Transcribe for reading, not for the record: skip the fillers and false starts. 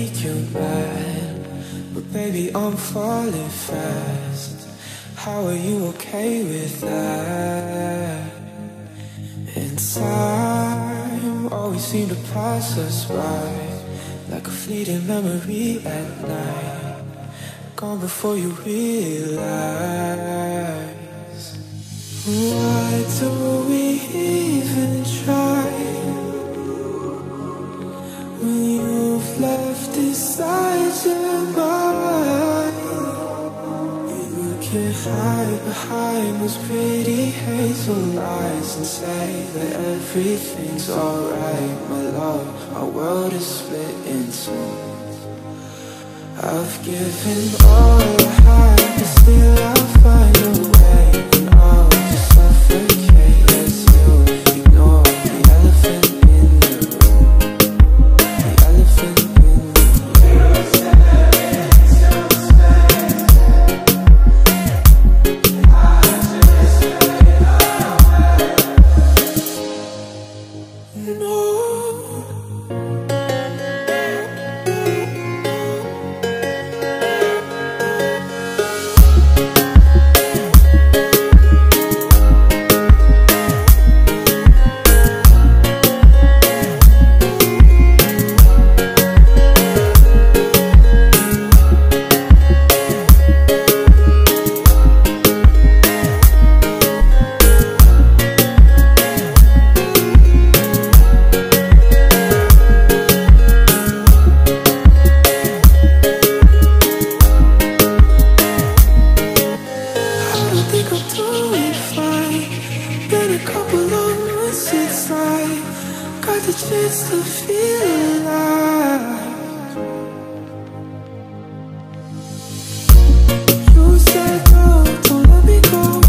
make you mad, but baby, I'm falling fast. How are you okay with that? And time always seemed to pass us by, like a fleeting memory at night, gone before you realize. Why do we even try when you've left inside your mind? You can hide behind those pretty hazel eyes and say that everything's alright. My love, our world is split in two. I've given all I had, but still I'll find a way, and I'll just suffocate as you ignore the elephant in the room. The elephant in the room. No. Got the chance to feel alive. You said no, don't let me go.